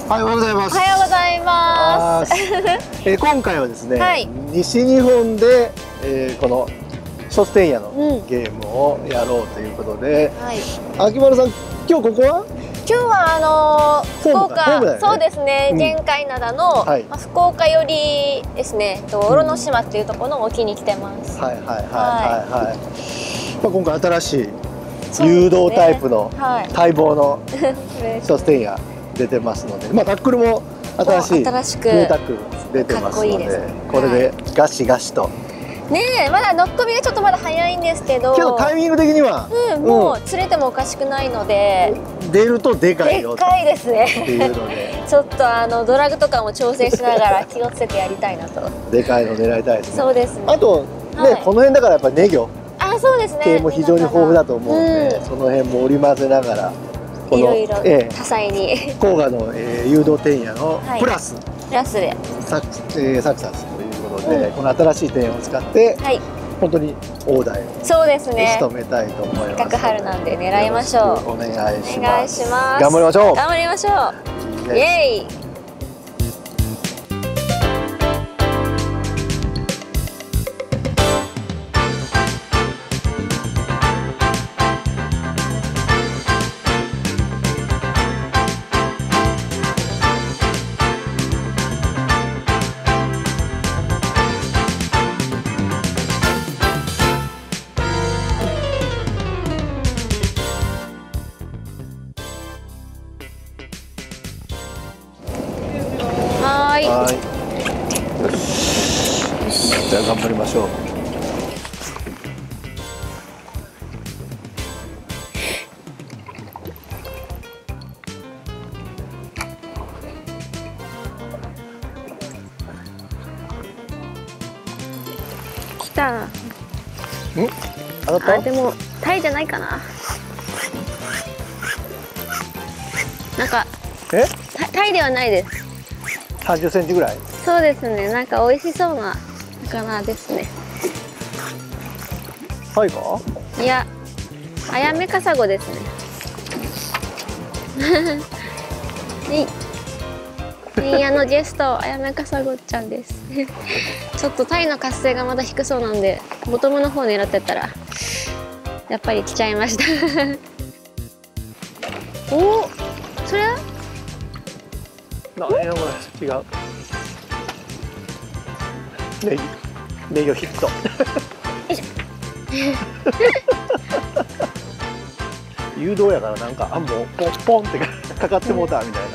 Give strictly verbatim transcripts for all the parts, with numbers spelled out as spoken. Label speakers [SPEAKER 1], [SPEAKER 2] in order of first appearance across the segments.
[SPEAKER 1] はい、おはようございます。
[SPEAKER 2] おはようございます。
[SPEAKER 1] えー、今回はですね、
[SPEAKER 2] はい、
[SPEAKER 1] 西日本で、えー、このショステンヤのゲームをやろうということで、うん、はい、秋丸さん、今日ここは？
[SPEAKER 2] 今日はあのー、福岡、ね、そうですね、
[SPEAKER 1] うん、
[SPEAKER 2] 玄海灘の、はい、まあ、福岡よりですね、と小呂島っていうところの沖に来てます。はいはいはいはいはい。
[SPEAKER 1] まあ今回新しい誘導タイプの待望のショステンヤ出てますので、まあタックルも新しいニュータックル出てますので、これでガシガシと。
[SPEAKER 2] ねえ、まだ乗っ込みがちょっとまだ早いんですけど、
[SPEAKER 1] けどタイミング的には、
[SPEAKER 2] うん、もう釣れてもおかしくないので、
[SPEAKER 1] 出るとでかいよ
[SPEAKER 2] でかいですね
[SPEAKER 1] っていうので
[SPEAKER 2] ちょっとあのドラグとかも調整しながら気をつけてやりたいなと。
[SPEAKER 1] でかいの狙いたいですね。
[SPEAKER 2] そうですね。
[SPEAKER 1] あとね、はい、この辺だからやっぱりネギョ
[SPEAKER 2] あ、そうですね、
[SPEAKER 1] 系も非常に豊富だと思うんで、うん、その辺も織り交ぜながら
[SPEAKER 2] いろいろ多彩に
[SPEAKER 1] 甲賀の、えー、誘導テンヤのプラス、
[SPEAKER 2] はい、プラスで
[SPEAKER 1] サク、えー、サクサスということで、うん、この新しいテンヤを使って、はい、本当に大台を
[SPEAKER 2] そうですね、
[SPEAKER 1] 仕留めたいと思います。せっ
[SPEAKER 2] かく春なんで狙いましょう。
[SPEAKER 1] お願いします。
[SPEAKER 2] お願いします。
[SPEAKER 1] 頑張りましょう。
[SPEAKER 2] 頑張りましょう。イエイ。はい。よ
[SPEAKER 1] し。じゃあ頑張りましょう。
[SPEAKER 2] 来た。ん？
[SPEAKER 1] あた？
[SPEAKER 2] あ、でもタイじゃないかな。なんか。
[SPEAKER 1] え？
[SPEAKER 2] タイではないです。
[SPEAKER 1] さんじゅっセンチぐらい。
[SPEAKER 2] そうですね。なんか美味しそうな魚ですね。
[SPEAKER 1] タイか？
[SPEAKER 2] いや、アヤメカサゴですね。ね、あのゲストアヤメカサゴちゃんです。ちょっとタイの活性がまだ低そうなんで、ボトムの方狙ってったらやっぱり来ちゃいました。おお、それは？
[SPEAKER 1] 何やこれ、違う。ネギ、ネギをヒット。誘導やからなんかあもうポンポンってかかってもうたみたいな。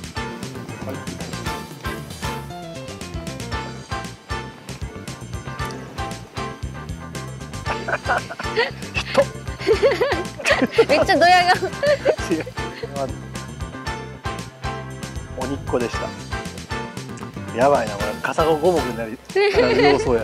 [SPEAKER 1] ヒッ
[SPEAKER 2] ト。めっちゃドヤ顔。
[SPEAKER 1] 鬼っ子でした。やばいな、これカサゴ五目になりなる様相やね。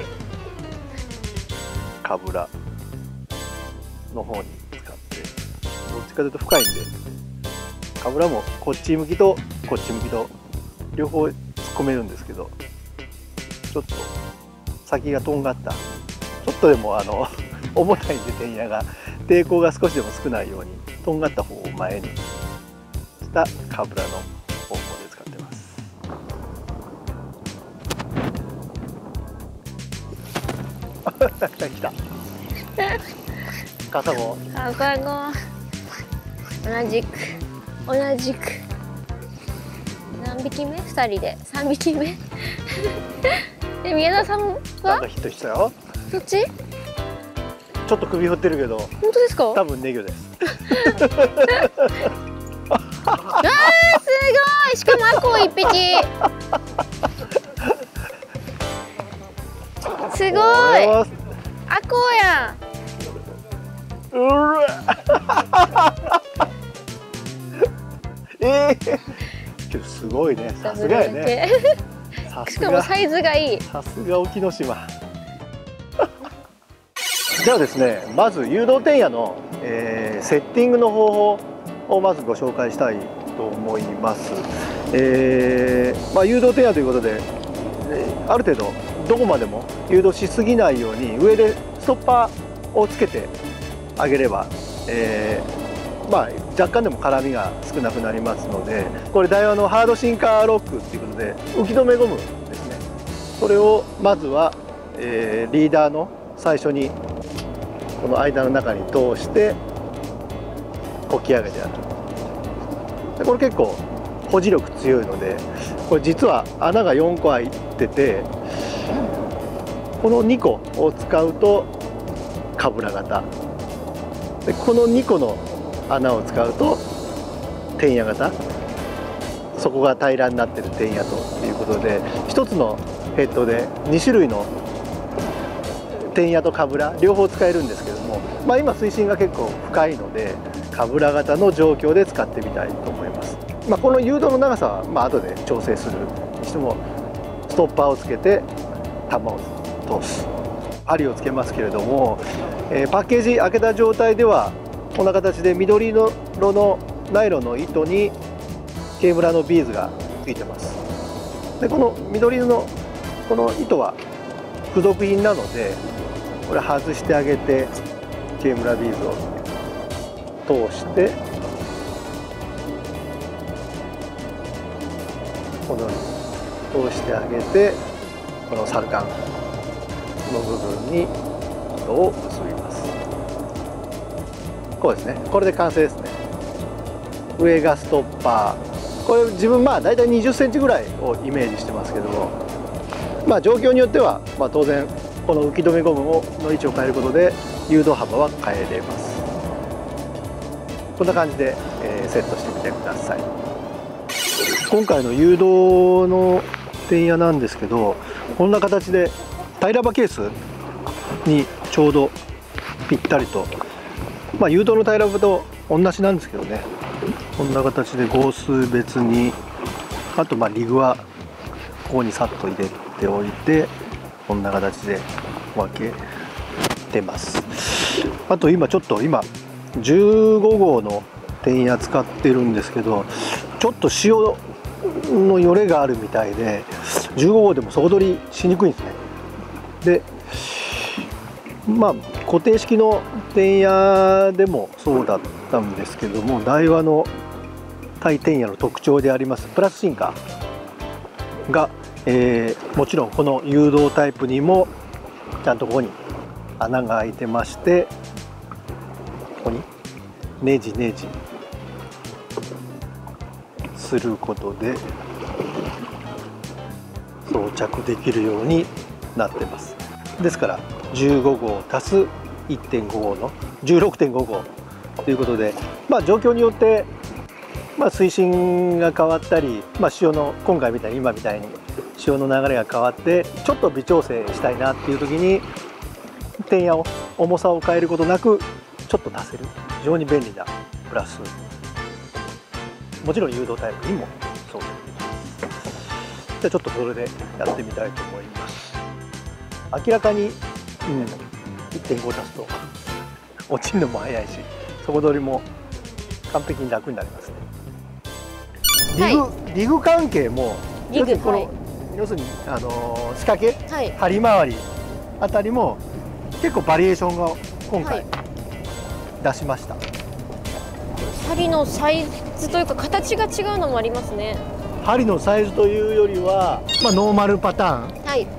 [SPEAKER 1] カブラの方に使って、どっちかというと深いんで、カブラもこっち向きとこっち向きと両方突っ込めるんですけど、ちょっと先がとんがった、ちょっとでもあの重たいんでテンヤが抵抗が少しでも少ないようにとんがった方を前にしたカブラの方法で使ってます。来た。カサゴ。
[SPEAKER 2] カサゴ。同じく。同じく。何匹目？二人で。三匹目。え、宮田さんは？
[SPEAKER 1] なんかヒットしたよ。
[SPEAKER 2] どっち？
[SPEAKER 1] ちょっと首振ってるけど。
[SPEAKER 2] 本当ですか？
[SPEAKER 1] 多分ネギョです。
[SPEAKER 2] あー、すごい。しかもアコウ一匹。すごい。アコウやん。
[SPEAKER 1] うわ。ええー。すごいね。さすがやね。
[SPEAKER 2] しかもサイズがいい。
[SPEAKER 1] さすが沖ノ島。ではですね、まず誘導テンヤの、えー、セッティングの方法をまずご紹介したいと思います。えーまあ、誘導テンヤということで、ある程度どこまでも誘導しすぎないように上でストッパーをつけてあげれば、えー、 まあ、若干でも絡みが少なくなりますので、これダイワのハードシンカーロックっていうことで浮き止めゴムですね。それをまずは、えー、リーダーの最初にこの間の中に通して起き上げてやる。でこれ結構保持力強いので、これ実は穴がよんこ開いてて、このにこを使うとかぶら型で、このにこの穴を使うとてんや型、そこが平らになってるてんやということで、ひとつのヘッドでにしゅるいのてんやとかぶら両方使えるんですけども、まあ、今水深が結構深いのでかぶら型の状況で使ってみたいと思います。まあ、この誘導の長さはまあ後で調整するにしても、ストッパーをつけて玉を通す、針をつけますけれども、えー、パッケージ開けた状態ではこんな形で緑色のナイロンの糸にケーブラのビーズがついてます。でこの緑色のこの糸は付属品なので、これ外してあげてケーブラビーズを通してこのように通してあげて、このサルカンの部分に糸を結びます。こうですね。これで完成ですね。上がストッパー、これ自分まあ大体にじゅっセンチぐらいをイメージしてますけども、まあ状況によってはまあ当然この浮き止めゴムをの位置を変えることで誘導幅は変えれます。こんな感じで、えー、セットしてみてください。今回の誘導のてんやなんですけど、こんな形で平ら刃ケースにちょうどぴったりと、まあ、誘導の平ら刃と同じなんですけどね、こんな形で号数別に、あとまあリグはここにさっと入れておいて、こんな形で分けてます。あと今ちょっと今じゅうごごうのてんや使ってるんですけど、ちょっと潮のよれがあるみたいでじゅうごごうでも底取りしにくいんですね。でまあ固定式のてんやでもそうだったんですけども、ダイワの対てんやの特徴でありますプラスシンカーが、えー、もちろんこの誘導タイプにもちゃんとここに穴が開いてまして、ここにネジネジすることで装着できるようになってます。ですからじゅうごごう足す いってんごごうの じゅうろくてんごごうということで、まあ状況によって、まあ、水深が変わったり、まあ、潮の今回みたいに今みたいに潮の流れが変わってちょっと微調整したいなっていう時にてんやを重さを変えることなくちょっと足せる非常に便利なプラス、もちろん誘導タイプにもそうです。じゃあちょっとそれでやってみたいと思います。明らかに、うん、いってんご 足すと落ちるのも早いし、底取りも完璧に楽になりますね。リグ、はい、リグ関係も
[SPEAKER 2] リグ、
[SPEAKER 1] 要するにこの、
[SPEAKER 2] はい、
[SPEAKER 1] 要するにあの仕掛け、
[SPEAKER 2] はい、
[SPEAKER 1] 針回りあたりも結構バリエーションが今回、はい、出しました。
[SPEAKER 2] 針のサイズというか形が違うのもありますね。
[SPEAKER 1] 針のサイズというよりは、まあ、ノーマルパターン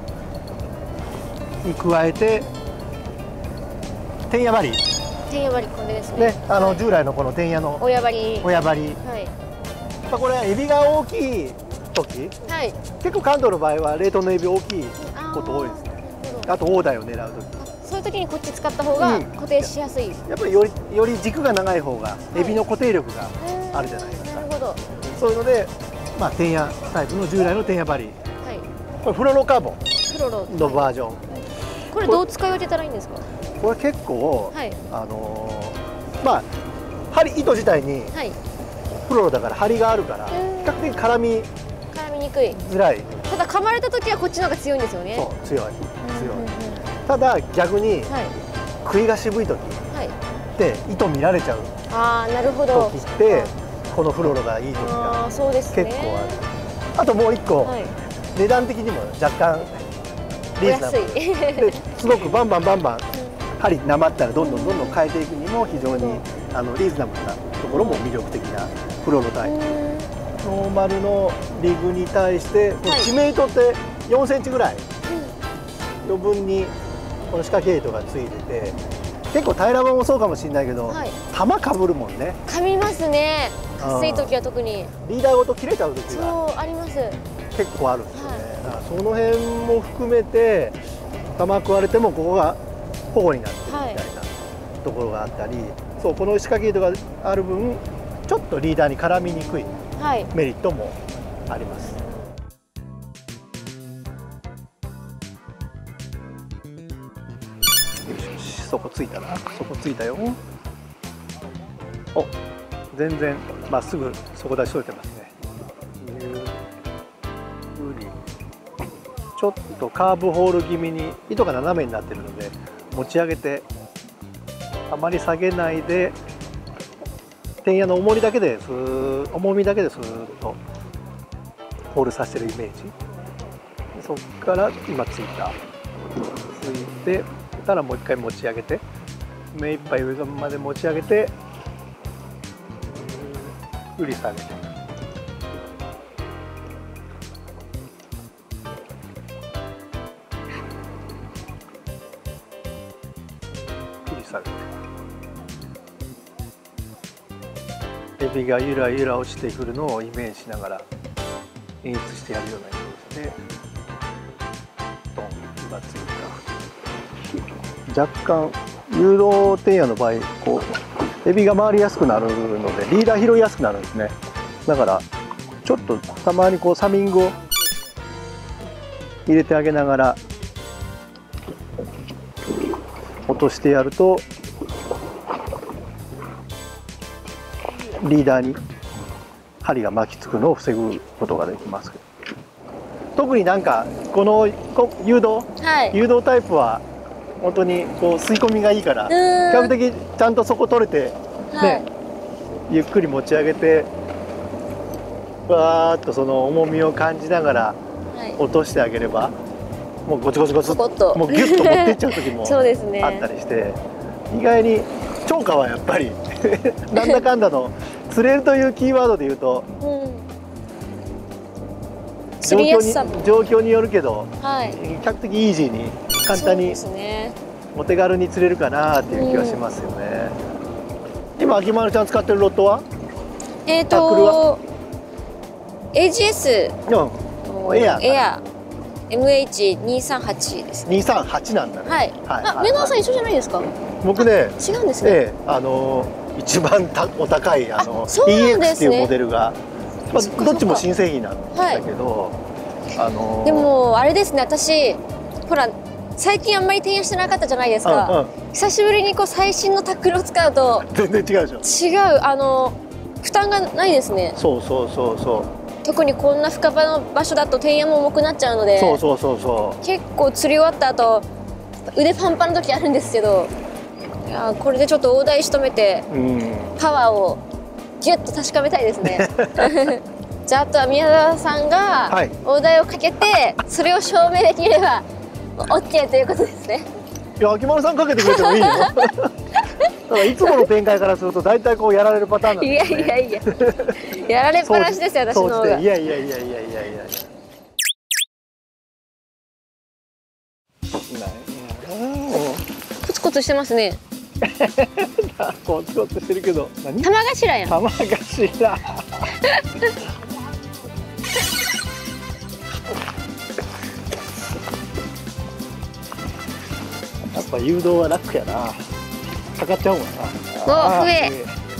[SPEAKER 1] に加えて、てんや針、
[SPEAKER 2] てんや針これですね。
[SPEAKER 1] ね、あの、はい、従来のこのてんやの
[SPEAKER 2] 親針、
[SPEAKER 1] 親針、
[SPEAKER 2] はい、
[SPEAKER 1] まあこれはエビが大きい時、はい、結構関東の場合は冷凍のエビ大きいこと多いですね。あと大台を狙う時、
[SPEAKER 2] そういう時にこっち使った方が固定しやすい、うん、
[SPEAKER 1] やっぱりよりより軸が長い方がエビの固定力があるじゃないですか。
[SPEAKER 2] なるほど。
[SPEAKER 1] そういうので、まあ、てんやタイプの従来のてんや針、はい、これフロロカーボンのバージョン、はい、
[SPEAKER 2] これどう使い分けたらいいんですか？
[SPEAKER 1] これ結構、はい、あのー、まあ針糸自体にフロロだから針があるから比較的絡み
[SPEAKER 2] 絡みにくい
[SPEAKER 1] づらい。
[SPEAKER 2] ただ噛まれた時はこっちの方が強いんですよね。
[SPEAKER 1] そう強い強い。ただ逆に、はい、食いが渋い時、はい、で糸見られちゃう
[SPEAKER 2] あーなるほど
[SPEAKER 1] 時ってこのフロロがいい時が結構ある。あともう一個、はい、値段的にも若干リーズナブルですごくバンバンバンバン針なまったらどんどんどんどん変えていくにも非常にあのリーズナブルなところも魅力的なフロロタイプ。ノーマルのリグに対して地面糸ってよんセンチぐらい余分にこの仕掛け糸がついてて、結構平らばもそうかもしれないけど、はい、玉かぶるもんね。
[SPEAKER 2] かみますね。暑い時は特に
[SPEAKER 1] リーダーごと切れちゃう時が
[SPEAKER 2] そうあります。
[SPEAKER 1] 結構あるんですよね。はい、だからその辺も含めて玉食われてもここが保護になってるみたいなところがあったり、はい、そうこの仕掛け糸がある分ちょっとリーダーに絡みにくいメリットもあります。そこついたな、そこついたよ。お、全然まっすぐ底出しといてますね。ゆっくりちょっとカーブホール気味に糸が斜めになってるので持ち上げて、あまり下げないで天矢の重りだけでスー重みだけでスーッとホールさせてるイメージ。そこから今ついたついてたらもう一回持ち上げて、目いっぱい上まで持ち上げてゆっくり下げて、ゆっくり下げて、エビがゆらゆら落ちてくるのをイメージしながら演出してやるようなイメージで、ドン今ついた。若干誘導天矢の場合こうエビが回りやすくなるのでリーダー拾いやすくなるんですね。だからちょっとたまにこうサミングを入れてあげながら落としてやるとリーダーに針が巻きつくのを防ぐことができます。特になんかこの誘導、はい、誘導タイプは本当にこう吸い込みがいいから比較的ちゃんとそこ取れて、ね、はい、ゆっくり持ち上げてわーっとその重みを感じながら落としてあげれば、はい、もうゴチゴチゴチもうギュッと持っていっちゃう時もあったりして、意外に釣果はやっぱりなんだかんだの釣れるというキーワードで言うと、うん、状況に状況によるけど、はい、比較的イージーに簡単にお手軽に釣れるかなっていう気はしますよね。うん、今秋丸ちゃん使ってるロットは？えっと
[SPEAKER 2] エージーエス
[SPEAKER 1] のエア
[SPEAKER 2] エア エムエイチにさんはち ですね。
[SPEAKER 1] にさんはちなんだね。
[SPEAKER 2] はい。あ、目のさん一緒じゃないですか？
[SPEAKER 1] 僕ね、
[SPEAKER 2] 違うんですね。ええ、
[SPEAKER 1] あの一番たお高いあの イーエックス っていうモデルが、まあどっちも新製品なんだけど、あの
[SPEAKER 2] でもあれですね、私ほら。最近あんまり転用してなかったじゃないですか。うんうん、久しぶりにこう最新のタックルを使うと
[SPEAKER 1] 全然違うでしょ。
[SPEAKER 2] 違う、あの負担がないですね。
[SPEAKER 1] そうそうそうそう。
[SPEAKER 2] 特にこんな深場の場所だと転用も重くなっちゃうので、
[SPEAKER 1] そうそうそうそう。
[SPEAKER 2] 結構釣り終わった後腕パンパンの時あるんですけど、いやこれでちょっと大台仕留めて、うん、パワーをギュッと確かめたいですね。じゃああとは宮沢さんが大台をかけてそれを証明できれば。オッケーということですね。
[SPEAKER 1] いや、秋丸さんかけてくれてもいいよ。だからいつもの展開からすると大体こうやられるパターンなんですね。いやいやいや、
[SPEAKER 2] やられっぱなしですよ私の方が。
[SPEAKER 1] いやいやいやいやいやいやいや。
[SPEAKER 2] コツコツしてますね。
[SPEAKER 1] コツコツしてるけど、
[SPEAKER 2] 何？玉頭やん。
[SPEAKER 1] 玉頭。やっぱ誘導は楽やな。かかっちゃうもんな。
[SPEAKER 2] お、笛。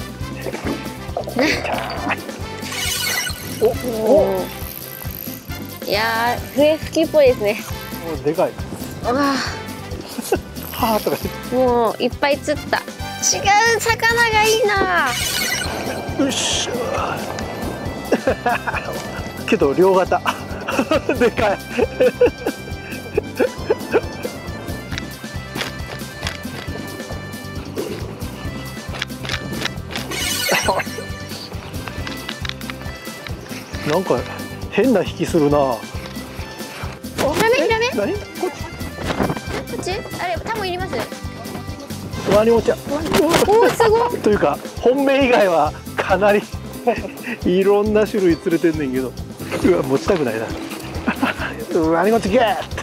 [SPEAKER 2] おお。いやー、笛吹きっぽいですね。
[SPEAKER 1] もうでかい。
[SPEAKER 2] ああ。
[SPEAKER 1] はあとか。
[SPEAKER 2] もういっぱい釣った。違う魚がいいな。
[SPEAKER 1] よし。けど両型。でかい。なんか変な引きするな。
[SPEAKER 2] ヒラメヒラメ？
[SPEAKER 1] 何？こっち？
[SPEAKER 2] こっち？あれタモいります？
[SPEAKER 1] ワニ持ちや。
[SPEAKER 2] おお、すごい。
[SPEAKER 1] というか本命以外はかなりいろんな種類釣れてんねんけど、うわ持ちたくないな。ワニ持ちゲット。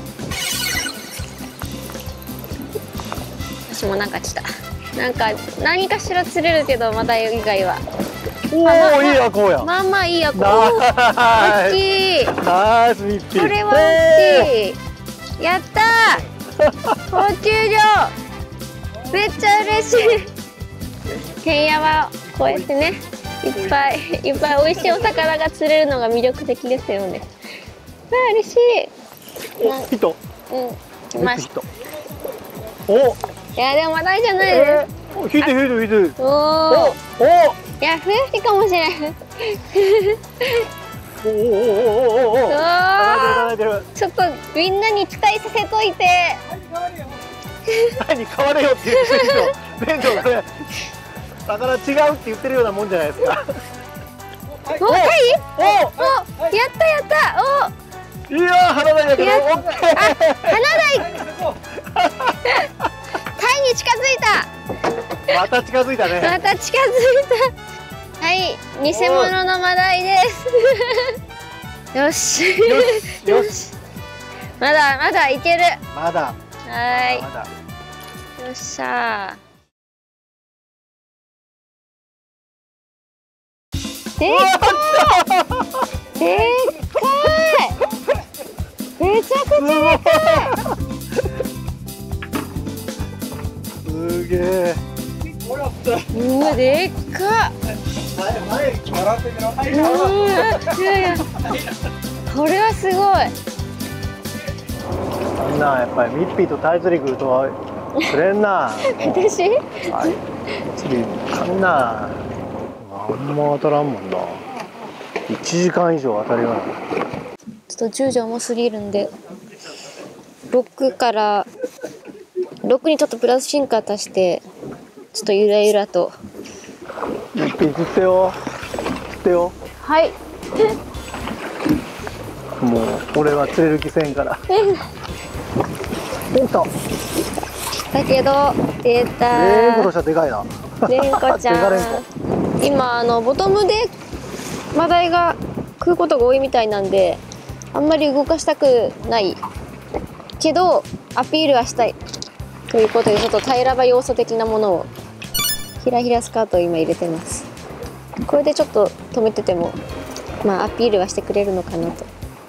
[SPEAKER 2] 私もなんか来た。なんか何かしら釣れるけど、マダイ以外は。
[SPEAKER 1] おお、いいアコや。
[SPEAKER 2] まあまあいいアコ。
[SPEAKER 1] ナイス。
[SPEAKER 2] 大きい。
[SPEAKER 1] ナイスミッピー。
[SPEAKER 2] これは大きい。やったー。高級魚。めっちゃ嬉しい。ケンヤはこうやってね、いっぱいいっぱい美味しいお魚が釣れるのが魅力的ですよね。あー、嬉しい。
[SPEAKER 1] お、ヒット。
[SPEAKER 2] うん、来ました。
[SPEAKER 1] お、
[SPEAKER 2] いやでもマダイじゃないです。
[SPEAKER 1] 引いて引いて引いて。
[SPEAKER 2] おお。
[SPEAKER 1] お、
[SPEAKER 2] いや増えてかもしれない。
[SPEAKER 1] おおおおおおおお。
[SPEAKER 2] おお。ちょっとみんなに期待させといて。
[SPEAKER 1] 何変われよって言ってるけど、店長これ魚違うって言ってるようなもんじゃないですか。
[SPEAKER 2] お、タイ？
[SPEAKER 1] お、
[SPEAKER 2] お、やったやった。
[SPEAKER 1] お、いやー、花鯛だけど、オッケー。
[SPEAKER 2] あ、花鯛。タイに近づいた。
[SPEAKER 1] また近づいたね。
[SPEAKER 2] また近づいた。はい、偽物のマダイです。よし。
[SPEAKER 1] よし、よし。
[SPEAKER 2] まだまだいける。
[SPEAKER 1] まだ。
[SPEAKER 2] はい。
[SPEAKER 1] まだ。
[SPEAKER 2] よっしゃー。でっかい。でっかい。めちゃくちゃでっかい。
[SPEAKER 1] すげえ。
[SPEAKER 2] うわ、でっか。うん、いやいや。これはすごい。
[SPEAKER 1] そんなやっぱりミッピーとタイ釣り来ると釣れんな。
[SPEAKER 2] 私？
[SPEAKER 1] はい。釣りかんな。あんま当たらんもんな。いちじかん以上当たりがない。
[SPEAKER 2] ちょっとじゅうじ重すぎるんで、ろくからろくにちょっとプラス進化足して、ちょっとゆらゆらと。
[SPEAKER 1] ミッピー釣ってよ。釣ってよ。
[SPEAKER 2] はい。
[SPEAKER 1] もう俺は釣れる気せんから。おっと。
[SPEAKER 2] だけど出た。
[SPEAKER 1] レンコとしてはでかいな。
[SPEAKER 2] レンコちゃん。今あのボトムでマダイが食うことが多いみたいなんで、あんまり動かしたくないけどアピールはしたいということで、ちょっと平らば要素的なものをひらひらスカートを今入れてます。これでちょっと止めててもまあアピールはしてくれるのかなと。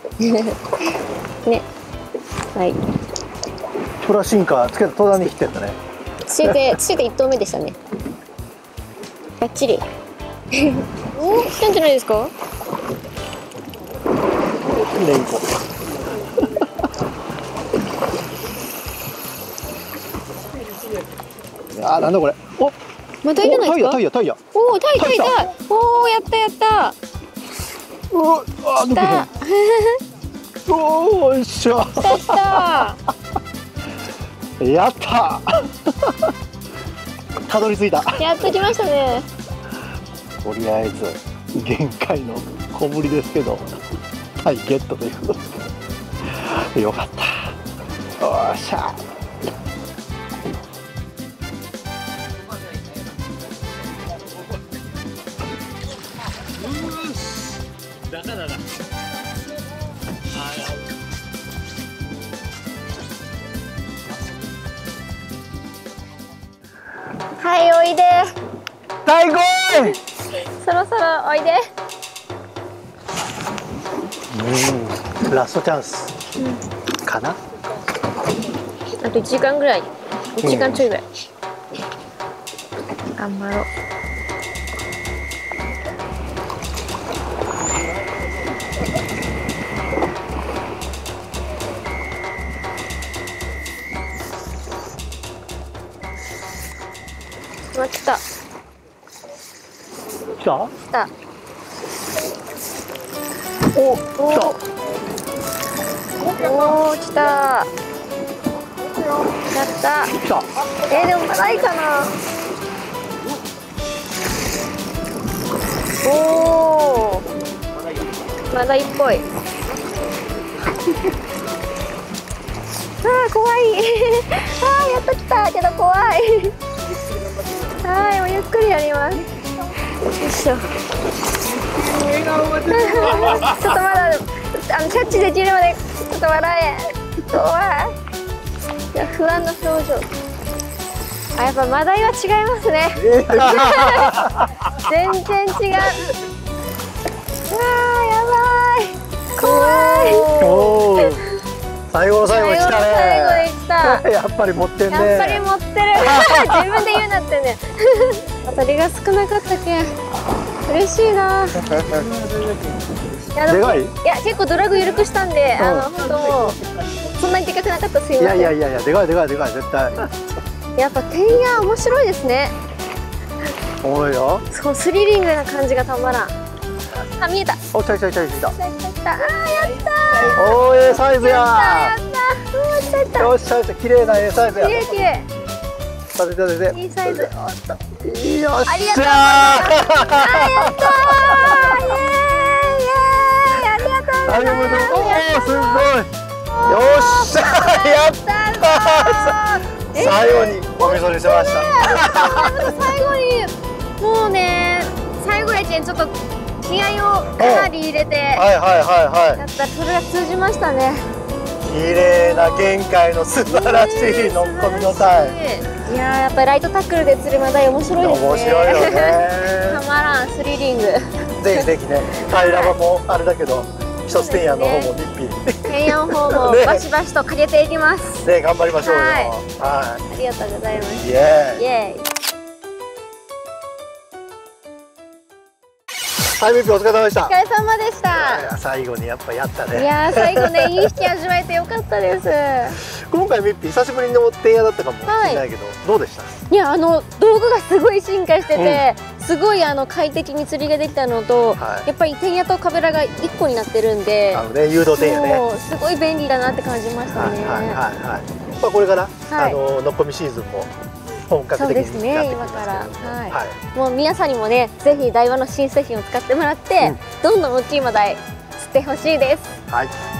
[SPEAKER 2] ね、はい。
[SPEAKER 1] プラシンカーつけた途端に切ってったね。
[SPEAKER 2] つけてつけて一投目でしたね。バッチリ。お、来たんじゃないですか。
[SPEAKER 1] レンコ。あー、なんだこれ。お、
[SPEAKER 2] またいいじゃないですか。
[SPEAKER 1] タイヤタイヤタイヤ。
[SPEAKER 2] おお、タイタイタイ。おお、やったやった。
[SPEAKER 1] うわ、あー、
[SPEAKER 2] 来た。
[SPEAKER 1] おー、よっしゃ。
[SPEAKER 2] 来た来た。
[SPEAKER 1] やったたどり着いた。
[SPEAKER 2] やっと来ましたね。
[SPEAKER 1] とりあえず限界の小ぶりですけど、はい、ゲットということでよかった。よっしゃ。
[SPEAKER 3] だからだ。
[SPEAKER 2] はい、おいで。
[SPEAKER 1] 最高。
[SPEAKER 2] そろそろおいで。
[SPEAKER 1] うん、ラストチャンス、うん、かな。
[SPEAKER 2] あといちじかんぐらい。いちじかんちょいぐらい。うん、頑張ろう。あ、来た。
[SPEAKER 1] 来た？
[SPEAKER 2] 来た。
[SPEAKER 1] お、来た。
[SPEAKER 2] おお、来た。やった。
[SPEAKER 1] 来た。
[SPEAKER 2] えー、でもまだいいかな。おお。まだいっぽい。ああ怖いあーやっと来たけど怖いはいもうゆっくりやります。よいしょちょっとまだあのキャッチできるまでちょっと笑え怖い。いや不安な表情。あやっぱマダイは違いますね全然違う。あーやばい怖い。
[SPEAKER 1] おー最後の最後に来たね。
[SPEAKER 2] 最後に来た
[SPEAKER 1] やっぱり持ってんね。
[SPEAKER 2] やっぱり持ってる自分で言うなってね当たりが少なかったけん嬉しいな。いや
[SPEAKER 1] でかい？
[SPEAKER 2] いや結構ドラグ緩くしたんで、うん、あの本当もうそんなにでかくなかった。すいません。
[SPEAKER 1] いやいやいやいやでかいでかいでかい絶対。
[SPEAKER 2] やっぱてんや面白いですね。
[SPEAKER 1] おいよ。
[SPEAKER 2] そうスリリングな感じがたまらん。あ見えた。
[SPEAKER 1] お来た来た来た来た。
[SPEAKER 2] 来た来た来た。あーやったー。
[SPEAKER 1] おーええサイズや
[SPEAKER 2] やったー。来た来た。
[SPEAKER 1] よっしゃよっしゃ綺麗なええサイズや。
[SPEAKER 2] 綺麗綺麗。
[SPEAKER 1] 立て立てて。
[SPEAKER 2] いいサイズ。
[SPEAKER 1] よっしゃ
[SPEAKER 2] ありがとう
[SPEAKER 1] ー。
[SPEAKER 2] あーやったー。イエーイイエーイありがとうございます。
[SPEAKER 1] ありがとう。おーすごい。よっしゃやったー。最後におみそにしました。
[SPEAKER 2] 最後にもうね最後やけんちょっと気合をかなり入れてや
[SPEAKER 1] はいはいはいはい。
[SPEAKER 2] ったらそれが通じましたね。
[SPEAKER 1] 綺麗な玄界の素晴らしいのっこみのタイ。
[SPEAKER 2] いやーやっぱりライトタックルで釣るマダイ面白いですね。
[SPEAKER 1] 面白いよね。
[SPEAKER 2] たまらんスリリング。
[SPEAKER 1] ぜひぜひね、平場もあれだけど、一つ天やの方も日々。
[SPEAKER 2] 天やの方も
[SPEAKER 1] ね
[SPEAKER 2] バシバシとかけていきます。
[SPEAKER 1] ね、頑張りましょうよ。
[SPEAKER 2] はい
[SPEAKER 1] は
[SPEAKER 2] ありがとうございます。
[SPEAKER 1] い。イエーイ。
[SPEAKER 2] イエーイ。
[SPEAKER 1] はい、ミッピーお疲れ様でした。
[SPEAKER 2] お疲れ様でした。
[SPEAKER 1] いや最後にやっぱやった
[SPEAKER 2] い
[SPEAKER 1] ね。
[SPEAKER 2] やー最後ねいい引き味わえてよかったです。
[SPEAKER 1] 今回ミッピー久しぶりの天やだったかもしれないけど、どうでした？
[SPEAKER 2] いやあの道具がすごい進化してて、うん、すごいあの快適に釣りができたのと、はい、やっぱり天やとカベラがいっこになってるんで、
[SPEAKER 1] あのね誘導天やね。
[SPEAKER 2] すごい便利だなって感じましたね。
[SPEAKER 1] はいはいはいはい。まあこれから、はい、あののっこみシーズンも本格的に
[SPEAKER 2] そうですね今から、はいはい、もう皆さんにもねぜひダイワの新製品を使ってもらって、うん、どんどん大きいマダイ釣ってほしいです。
[SPEAKER 1] はい。